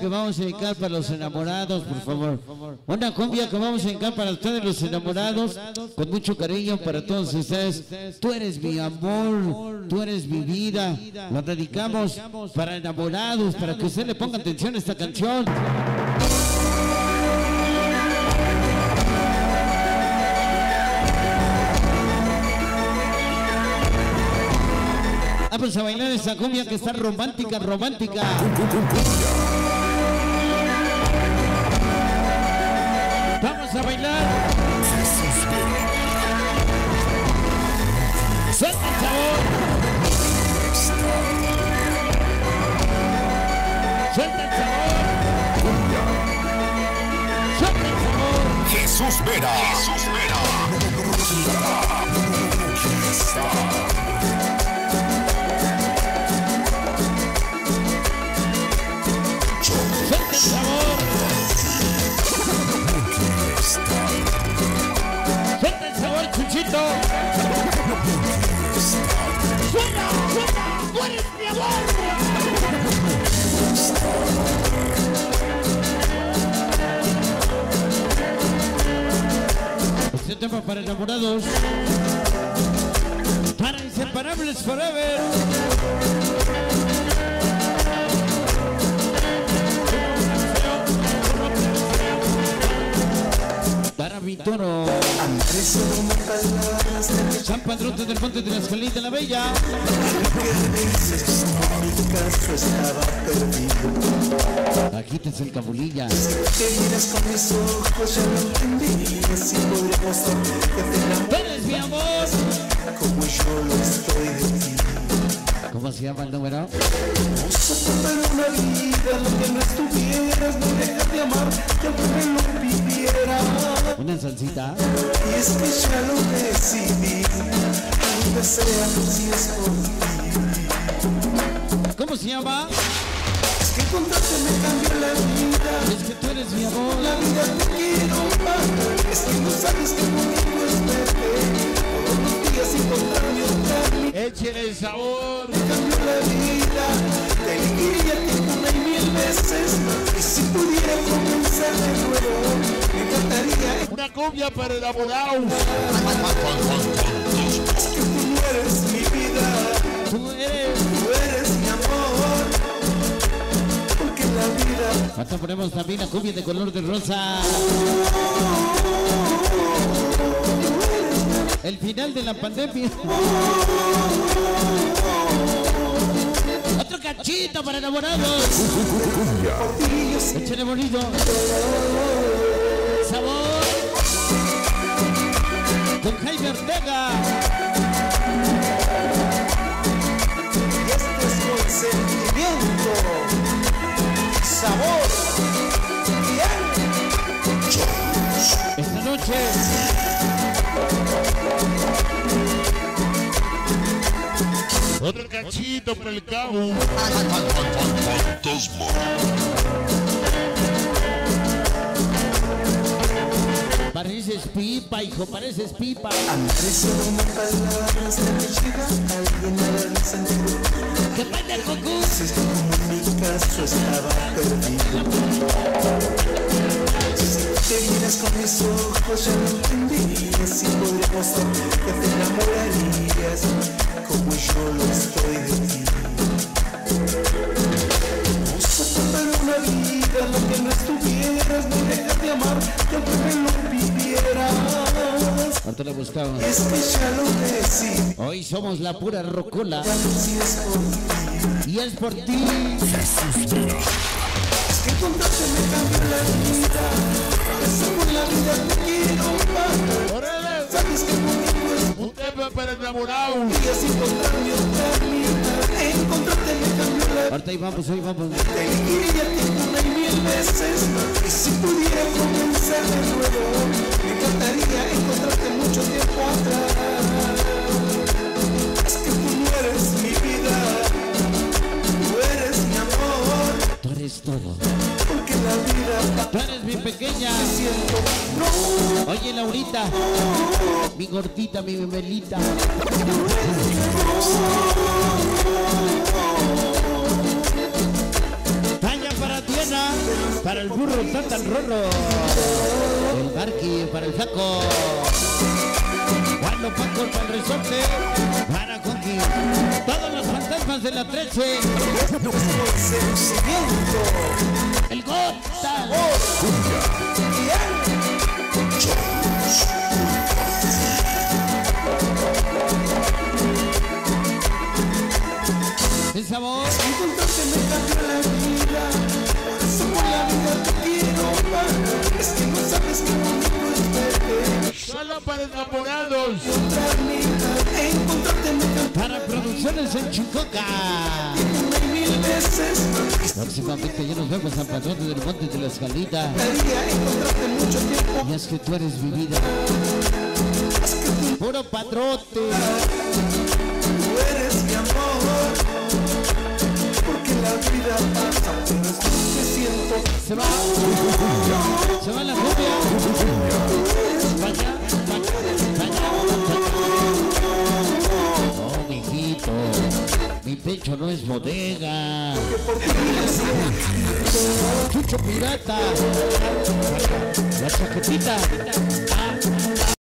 que vamos a dedicar para los enamorados, por favor. Una cumbia que vamos a dedicar para ustedes los enamorados, con mucho cariño para todos ustedes. Tú eres mi amor, tú eres mi vida. Lo dedicamos para enamorados, para que usted le ponga atención a esta canción. Vamos a bailar esa cumbia que está romántica, romántica. Vamos a bailar. Suelta el sabor. Suelta el sabor. Suelta el sabor. Jesús Vera. Jesús Vera. Suelta el sabor, Chuchito. Suena, suena, tú eres mi amor. Este tema para enamorados, para inseparables forever. Para mi toro, San Padrote del Monte de la Escalita la Bella. Aquí te el cabulilla. Que miras con mis ojos, ya lo entendí. Así podríamos ser que te enamores. Tú eres mi amor. Como yo lo estoy de ti. ¿Cómo se llama el número? No soportar una vida, lo que no estuvieras, no dejar de amar, que aunque me lo pidiera. Una salsita. Y es que ya lo decidí, aunque sea si es por ti. ¿Cómo se llama? Es que encontrarte me cambió la vida. Es que tú eres mi amor. La vida te quiero más. Es que no sabes que conmigo es perfecto. Todos los días encontrarme otra vida. Échale el sabor. Me cambió la vida. Te elegiría una y mil veces. Y si pudiera comenzar de nuevo, me encantaría. Una cumbia para enamorados. Es que tú no eres mi vida. Tú eres mi amor. Porque la vida. Hasta ponemos también la cumbia de color de rosa. El final de la pandemia. Otro cachito para enamorados. Échale bonito. Sabor. Con Jaime Ortega. Y este es consentimiento. Sabor. Esta noche. Otro cachito por el cabo. Fantasma. Pareces pipa, hijo, pareces pipa. Aprecio una palabras de mi chica. Alguien me realiza en tu. ¡Qué pendejo! Si es que como en mi caso estaba perdido. Si te miras con mis ojos ya lo entendí. Así podríamos ser que te enamorarías. Como yo lo estoy de ti. No soportar una vida, lo que no estuvieras, no dejar de amar, que aunque me lo pidieras. Ahorita lo buscamos. Es que ya lo decidí. Hoy somos la pura rocola. Si es por ti. Y es por ti. Es que encontrarte me cambió la vida. Eso por la vida te quiero más. Sabes que conmigo es Un tema para enamorados. y así encontrarme otra vida. Encontrarte me cambió la vida. Ahorita ahí vamos, hoy vamos. Te elegiría una y mil veces. Y si pudiera comenzar de nuevo, me encantaría encontrarte mucho tiempo atrás. Es que tú no eres mi vida. Tú eres mi amor. Tú eres todo. Porque la vida Tú eres mi pequeña. siento no. Oye, Laurita. Mi gordita, mi bebelita. Talla para Tiena. para el burro Tatan Rorro, el Barqui para el Flaco, Juan Paco para el Resorte, para Conqui, todos los fantasmas de la 13, el Gota, el sabor. Encontrarte me cambió la vida, por eso por la vida te quiero más. Es que no sabes qué bonito es verte. Solo para enamorados. Encontrarte me cambió Para producciones en Chucoca. una y mil veces. Próximamente ya nos vemos a Padrote del Monte de la Escalita. Quería encontrarte mucho tiempo. Y es que tú eres mi vida. Puro padrote. Tú eres mi amor. Porque la vida pasa, pero es lo que siento. Se va. Se va la cumbia. Vaya, vaya. No, mijito. Mi pecho no es bodega. Chucho pirata. La chaquetita.